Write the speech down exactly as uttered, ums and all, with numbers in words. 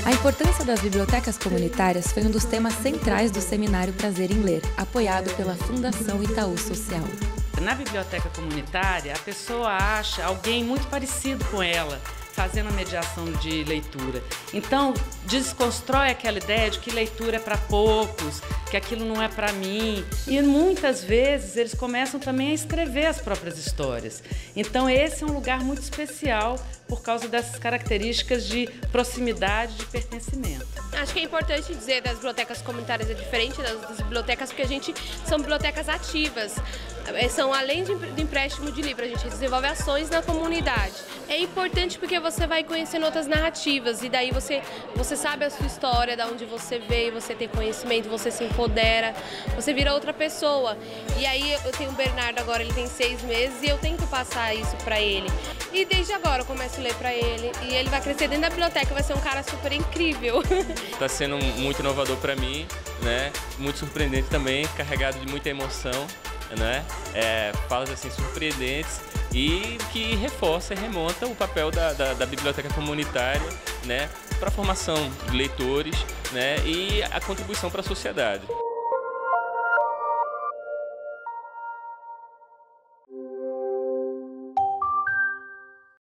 A importância das bibliotecas comunitárias foi um dos temas centrais do seminário Prazer em Ler, apoiado pela Fundação Itaú Social. Na biblioteca comunitária, a pessoa acha alguém muito parecido com ela, fazendo a mediação de leitura. Então, desconstrói aquela ideia de que leitura é para poucos, que aquilo não é para mim. E muitas vezes eles começam também a escrever as próprias histórias. Então, esse é um lugar muito especial por causa dessas características de proximidade, de pertencimento. Acho que é importante dizer das bibliotecas comunitárias é diferente das, das bibliotecas, porque a gente são bibliotecas ativas. São além de, do empréstimo de livro, a gente desenvolve ações na comunidade. É importante porque você vai conhecendo outras narrativas e daí você, você sabe a sua história, de onde você veio, você tem conhecimento, você se empodera, você vira outra pessoa. E aí eu tenho o Bernardo agora, ele tem seis meses e eu tento passar isso para ele. E desde agora eu começo a ler para ele e ele vai crescer dentro da biblioteca, vai ser um cara super incrível. Está sendo muito inovador para mim, né? Muito surpreendente também, carregado de muita emoção, né? É, falas assim surpreendentes e que reforça e remonta o papel da, da, da biblioteca comunitária, né? Para a formação de leitores, né? E a contribuição para a sociedade.